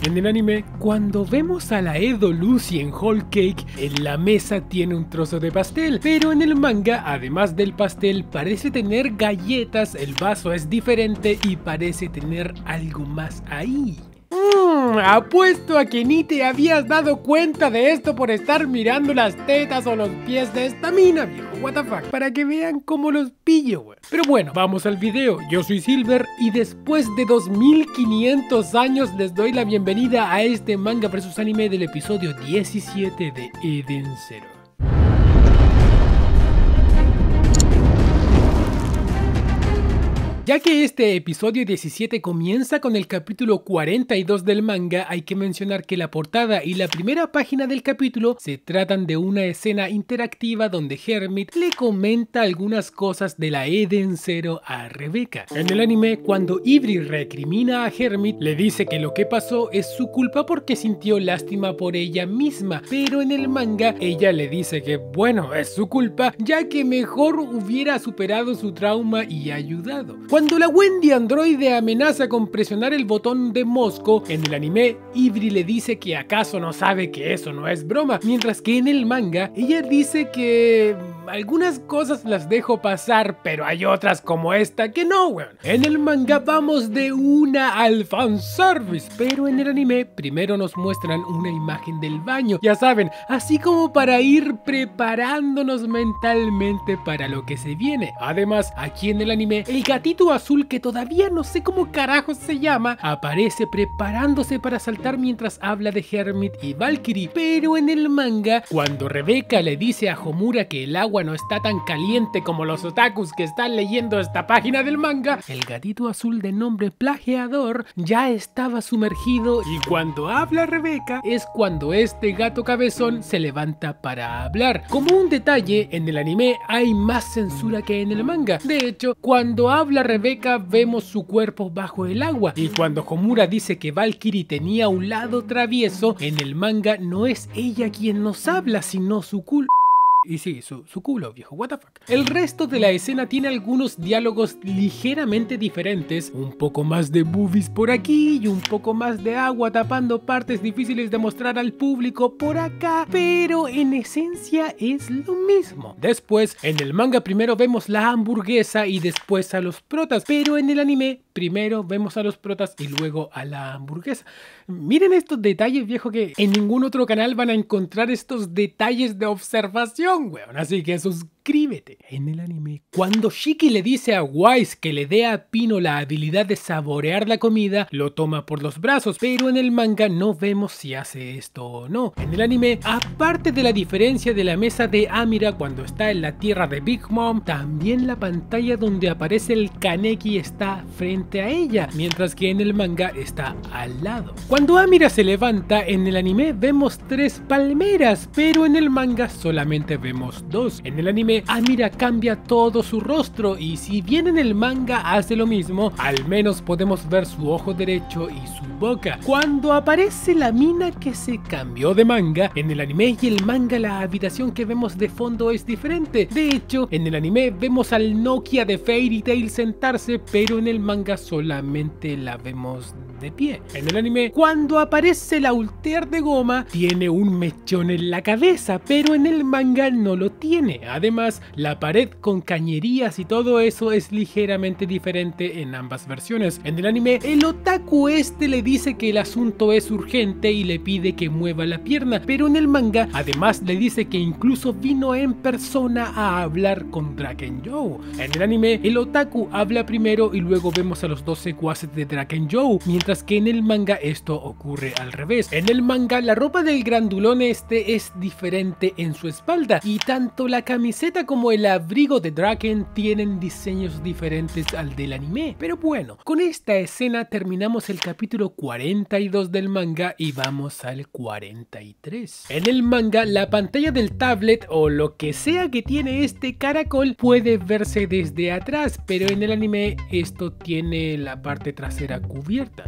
En el anime, cuando vemos a la Edo Lucy en Whole Cake, en la mesa tiene un trozo de pastel, pero en el manga, además del pastel, parece tener galletas, el vaso es diferente y parece tener algo más ahí. Apuesto a que ni te habías dado cuenta de esto por estar mirando las tetas o los pies de esta mina, viejo, what the fuck, para que vean cómo los pillo, wey. Pero bueno, vamos al video. Yo soy Silver y después de 2500 años les doy la bienvenida a este manga vs anime del episodio 17 de Eden Zero. Ya que este episodio 17 comienza con el capítulo 42 del manga, hay que mencionar que la portada y la primera página del capítulo se tratan de una escena interactiva donde Hermit le comenta algunas cosas de la Eden Zero a Rebeca. En el anime, cuando Ivry recrimina a Hermit, le dice que lo que pasó es su culpa porque sintió lástima por ella misma, pero en el manga ella le dice que bueno, es su culpa ya que mejor hubiera superado su trauma y ayudado. Cuando la Wendy androide amenaza con presionar el botón de Mosco, en el anime, Ivry le dice que acaso no sabe que eso no es broma, mientras que en el manga, ella dice que algunas cosas las dejo pasar, pero hay otras como esta que no, weón. En el manga vamos de una al fanservice, pero en el anime primero nos muestran una imagen del baño, ya saben, así como para ir preparándonos mentalmente para lo que se viene. Además, aquí en el anime, el gatito azul, que todavía no sé cómo carajos se llama, aparece preparándose para saltar mientras habla de Hermit y Valkyrie, pero en el manga, cuando Rebeca le dice a Homura que el agua no está tan caliente como los otakus que están leyendo esta página del manga, el gatito azul de nombre Plagiador ya estaba sumergido, y cuando habla Rebeca es cuando este gato cabezón se levanta para hablar. Como un detalle, en el anime hay más censura que en el manga. De hecho, cuando habla Rebeca vemos su cuerpo bajo el agua, y cuando Homura dice que Valkyrie tenía un lado travieso, en el manga no es ella quien nos habla, sino su culo. Y sí, su culo, viejo, what the fuck. El resto de la escena tiene algunos diálogos ligeramente diferentes, un poco más de boobies por aquí y un poco más de agua tapando partes difíciles de mostrar al público por acá, pero en esencia es lo mismo. Después, en el manga primero vemos la hamburguesa y después a los protas, pero en el anime primero vemos a los protas y luego a la hamburguesa. Miren estos detalles, viejo, que en ningún otro canal van a encontrar estos detalles de observación, weón. Así que suscríbete. En el anime, cuando Shiki le dice a Wise que le dé a Pino la habilidad de saborear la comida, lo toma por los brazos, pero en el manga no vemos si hace esto o no. En el anime, aparte de la diferencia de la mesa de Amira cuando está en la tierra de Big Mom, también la pantalla donde aparece el Kaneki está frente a ella, mientras que en el manga está al lado. Cuando Amira se levanta, en el anime vemos 3 palmeras, pero en el manga solamente vemos 2. En el anime, Amira cambia todo su rostro, y si bien en el manga hace lo mismo, al menos podemos ver su ojo derecho y su boca. Cuando aparece la mina que se cambió de manga, en el anime y el manga la habitación que vemos de fondo es diferente. De hecho, en el anime vemos al Nokia de Fairy Tail sentarse, pero en el manga solamente la vemos de pie. En el anime, cuando aparece la Ulter de Goma, tiene un mechón en la cabeza, pero en el manga no lo tiene. Además, la pared con cañerías y todo eso es ligeramente diferente en ambas versiones. En el anime, el otaku este le dice que el asunto es urgente y le pide que mueva la pierna, pero en el manga, además le dice que incluso vino en persona a hablar con Draken Joe. En el anime, el otaku habla primero y luego vemos a los 2 secuaces de Draken Joe, mientras que en el manga esto ocurre al revés. En el manga, la ropa del grandulón este es diferente en su espalda, y tanto la camiseta como el abrigo de Draken tienen diseños diferentes al del anime. Pero bueno, con esta escena terminamos el capítulo 42 del manga y vamos al 43. En el manga, la pantalla del tablet o lo que sea que tiene este caracol puede verse desde atrás, pero en el anime esto tiene la parte trasera cubierta.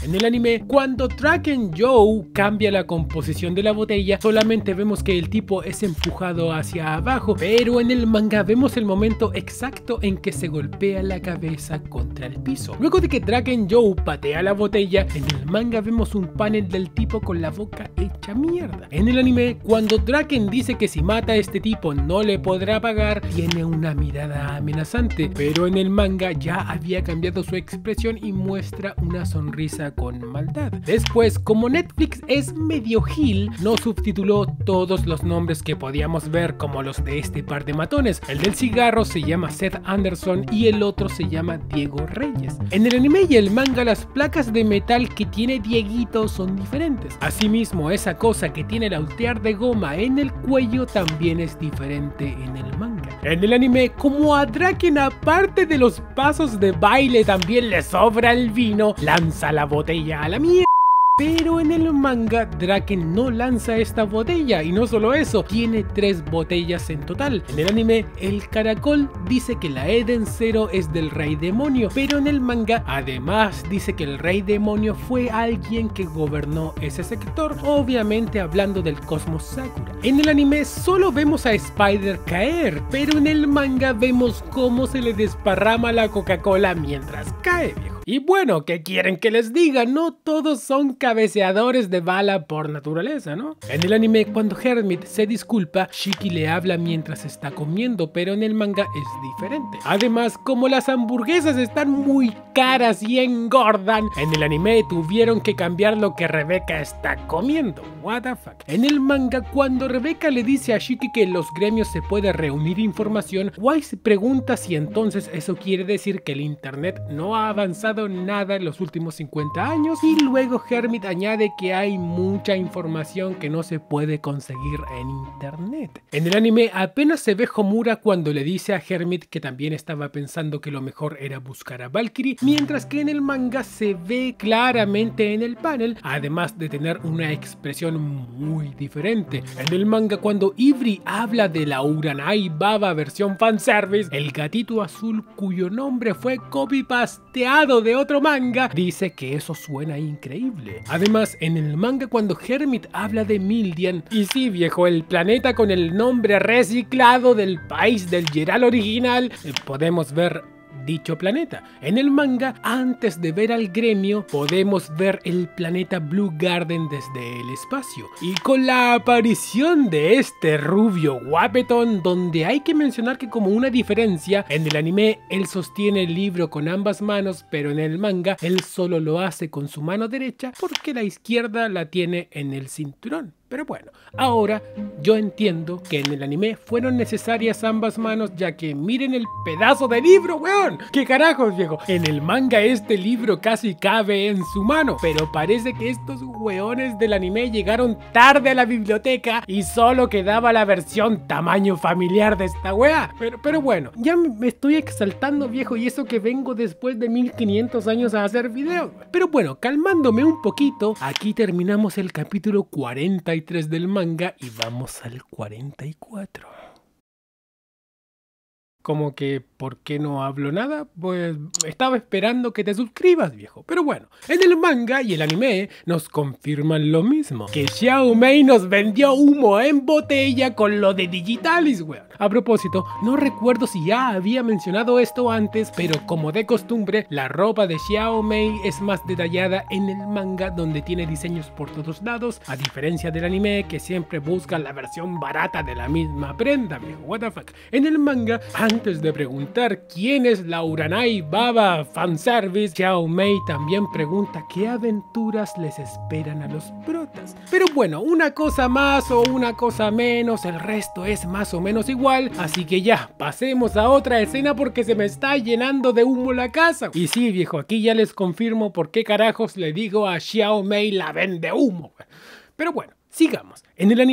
En el anime, cuando Draken Joe cambia la composición de la botella, solamente vemos que el tipo es empujado hacia abajo, pero en el manga vemos el momento exacto en que se golpea la cabeza contra el piso. Luego de que Draken Joe patea la botella, en el manga vemos un panel del tipo con la boca hecha mierda. En el anime, cuando Draken dice que si mata a este tipo no le podrá pagar, tiene una mirada amenazante, pero en el manga ya había cambiado su expresión y muestra una sonrisa con maldad. Después, como Netflix es medio gil, no subtituló todos los nombres que podíamos ver como los de este par de matones. El del cigarro se llama Seth Anderson y el otro se llama Diego Reyes. En el anime y el manga, las placas de metal que tiene Dieguito son diferentes. Asimismo, esa cosa que tiene el altear de goma en el cuello también es diferente en el manga. En el anime, como a Draken, aparte de los pasos de baile, también le sobra el vino, lanza la botella a la mierda. Pero en el manga, Draken no lanza esta botella, y no solo eso, tiene 3 botellas en total. En el anime, el caracol dice que la Eden Zero es del Rey Demonio, pero en el manga, además dice que el Rey Demonio fue alguien que gobernó ese sector, obviamente hablando del Cosmos Sakura. En el anime solo vemos a Spider caer, pero en el manga vemos cómo se le desparrama la Coca-Cola mientras cae, viejo. Y bueno, ¿qué quieren que les diga? No todos son cabeceadores de bala por naturaleza, ¿no? En el anime, cuando Hermit se disculpa, Shiki le habla mientras está comiendo, pero en el manga es diferente. Además, como las hamburguesas están muy caras y engordan, en el anime tuvieron que cambiar lo que Rebeca está comiendo. What the fuck. En el manga, cuando Rebeca le dice a Shiki que en los gremios se puede reunir información, Wise pregunta si entonces eso quiere decir que el internet no ha avanzado nada en los últimos 50 años, y luego Hermit añade que hay mucha información que no se puede conseguir en internet. En el anime apenas se ve Homura cuando le dice a Hermit que también estaba pensando que lo mejor era buscar a Valkyrie, mientras que en el manga se ve claramente en el panel, además de tener una expresión muy diferente. En el manga, cuando Ivry habla de la Uranai Baba versión fanservice, el gatito azul cuyo nombre fue copy-pasteado de otro manga, dice que eso suena increíble. Además, en el manga, cuando Hermit habla de Mildian, y sí viejo, el planeta con el nombre reciclado del país del Geral original, podemos ver dicho planeta. En el manga, antes de ver al gremio, podemos ver el planeta Blue Garden desde el espacio. Y con la aparición de este rubio guapetón, donde hay que mencionar que como una diferencia, en el anime él sostiene el libro con ambas manos, pero en el manga él solo lo hace con su mano derecha porque la izquierda la tiene en el cinturón. Pero bueno, ahora yo entiendo que en el anime fueron necesarias ambas manos, ya que miren el pedazo de libro, weón. ¿Qué carajos, viejo? En el manga este libro casi cabe en su mano, pero parece que estos weones del anime llegaron tarde a la biblioteca y solo quedaba la versión tamaño familiar de esta wea. Pero bueno, ya me estoy exaltando, viejo, y eso que vengo después de 1500 años a hacer videos. Pero bueno, calmándome un poquito, aquí terminamos el capítulo 43 del manga y vamos al 44. Como que, ¿por qué no hablo nada? Pues estaba esperando que te suscribas, viejo. Pero bueno, en el manga y el anime nos confirman lo mismo, que Xiao Mei nos vendió humo en botella con lo de Digitalis, weón. A propósito, no recuerdo si ya había mencionado esto antes, pero como de costumbre, la ropa de Xiao Mei es más detallada en el manga, donde tiene diseños por todos lados, a diferencia del anime, que siempre busca la versión barata de la misma prenda, viejo. What the fuck. En el manga, antes de preguntar quién es la Uranai Baba fanservice, Xiao Mei también pregunta qué aventuras les esperan a los protas. Pero bueno, una cosa más o una cosa menos, el resto es más o menos igual, así que ya, pasemos a otra escena porque se me está llenando de humo la casa. Y sí, viejo, aquí ya les confirmo por qué carajos le digo a Xiao Mei la vende humo. Pero bueno, sigamos. En el anime,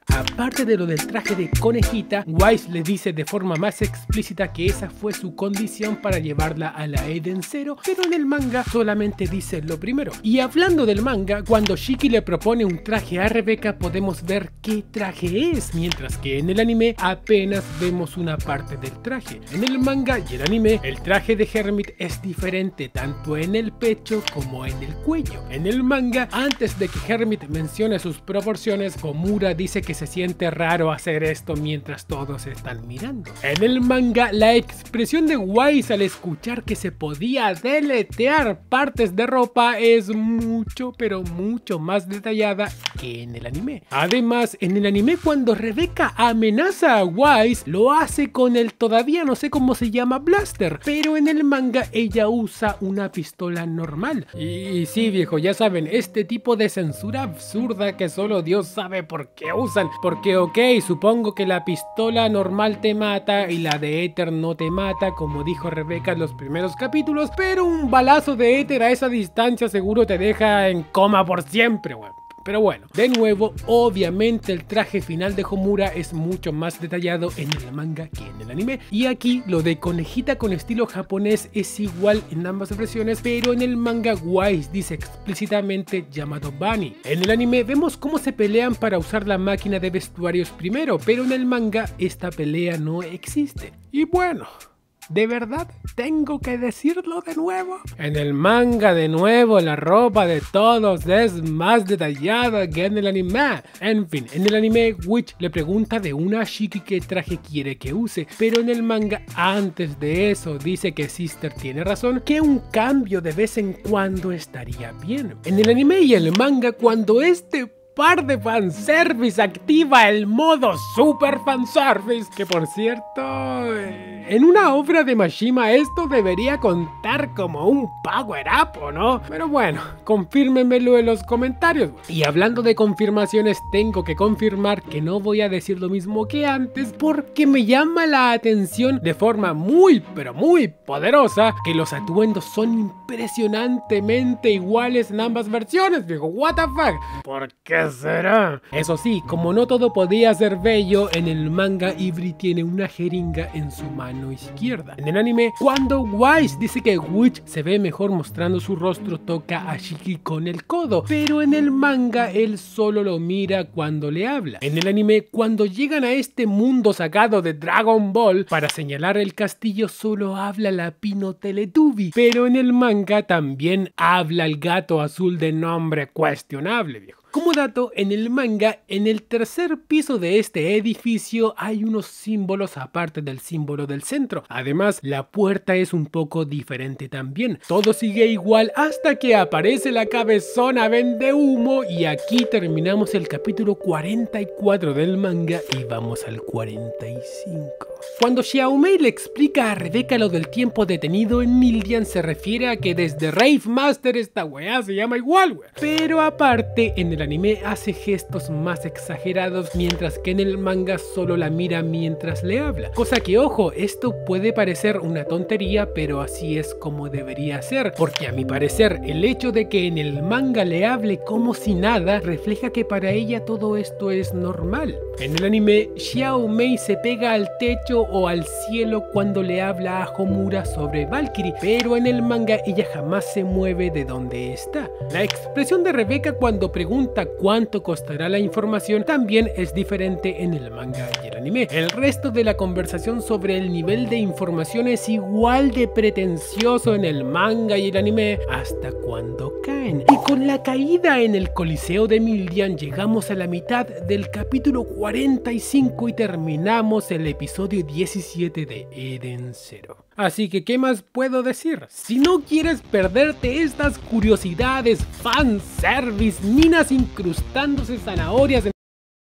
Aparte de lo del traje de conejita, Wise le dice de forma más explícita que esa fue su condición para llevarla a la Eden Zero, pero en el manga solamente dice lo primero. Y hablando del manga, cuando Shiki le propone un traje a Rebeca podemos ver qué traje es, mientras que en el anime apenas vemos una parte del traje. En el manga y el anime, el traje de Hermit es diferente tanto en el pecho como en el cuello. En el manga, antes de que Hermit mencione sus proporciones, Homura dice que se siente raro hacer esto mientras todos están mirando. En el manga, la expresión de Wise al escuchar que se podía deletear partes de ropa es mucho, pero mucho más detallada que en el anime. Además, en el anime cuando Rebeca amenaza a Wise, lo hace con el todavía no sé cómo se llama blaster, pero en el manga ella usa una pistola normal. Y sí, viejo, ya saben, este tipo de censura absurda que solo Dios sabe por qué usan. Porque ok, supongo que la pistola normal te mata y la de éter no te mata, como dijo Rebeca en los primeros capítulos, pero un balazo de éter a esa distancia seguro te deja en coma por siempre, weón. Pero bueno, de nuevo, obviamente el traje final de Homura es mucho más detallado en el manga que en el anime. Y aquí lo de conejita con estilo japonés es igual en ambas versiones, pero en el manga Wise dice explícitamente llamado Bunny. En el anime vemos cómo se pelean para usar la máquina de vestuarios primero, pero en el manga esta pelea no existe. Y bueno, ¿de verdad tengo que decirlo de nuevo? En el manga, de nuevo, la ropa de todos es más detallada que en el anime. En fin, en el anime, Witch le pregunta de una Shiki qué traje quiere que use, pero en el manga, antes de eso, dice que Sister tiene razón, que un cambio de vez en cuando estaría bien. En el anime y el manga, cuando este par de fanservice activa el modo super fanservice, que por cierto, en una obra de Mashima esto debería contar como un power up, ¿o no? Pero bueno, confírmenmelo en los comentarios. Y hablando de confirmaciones, tengo que confirmar que no voy a decir lo mismo que antes, porque me llama la atención de forma muy, pero muy poderosa que los atuendos son impresionantemente iguales en ambas versiones, viejo. What the fuck? ¿Por qué será? Eso sí, como no todo podía ser bello, en el manga Ibri tiene una jeringa en su mano izquierda. En el anime, cuando Wise dice que Witch se ve mejor mostrando su rostro, toca a Shiki con el codo, pero en el manga él solo lo mira cuando le habla. En el anime, cuando llegan a este mundo sacado de Dragon Ball, para señalar el castillo solo habla la Pino Teletubby, pero en el manga también habla el gato azul de nombre cuestionable, viejo. Como dato, en el manga, en el tercer piso de este edificio hay unos símbolos aparte del símbolo del centro. Además, la puerta es un poco diferente también. Todo sigue igual hasta que aparece la cabezona vende humo y aquí terminamos el capítulo 44 del manga y vamos al 45. Cuando Xiaomei le explica a Rebeca lo del tiempo detenido en Mildian, se refiere a que desde Rave Master esta weá se llama igual, weá. Pero aparte, en el anime hace gestos más exagerados, mientras que en el manga solo la mira mientras le habla. Cosa que, ojo, esto puede parecer una tontería, pero así es como debería ser, porque a mi parecer el hecho de que en el manga le hable como si nada refleja que para ella todo esto es normal. En el anime, Xiaomei se pega al techo o al cielo cuando le habla a Homura sobre Valkyrie, pero en el manga ella jamás se mueve de donde está. La expresión de Rebeca cuando pregunta cuánto costará la información también es diferente en el manga y el anime. El resto de la conversación sobre el nivel de información es igual de pretencioso en el manga y el anime hasta cuando caen. Y con la caída en el Coliseo de Mildian llegamos a la mitad del capítulo 45 y terminamos el episodio 17 de Eden Zero. Así que, ¿qué más puedo decir? Si no quieres perderte estas curiosidades, fanservice, minas incrustándose zanahorias en...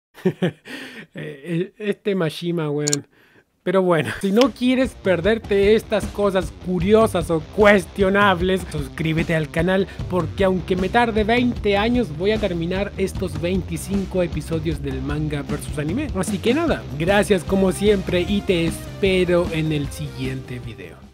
este Mashima, weón. Pero bueno, si no quieres perderte estas cosas curiosas o cuestionables, suscríbete al canal porque aunque me tarde 20 años voy a terminar estos 25 episodios del manga versus anime. Así que nada, gracias como siempre y te espero en el siguiente video.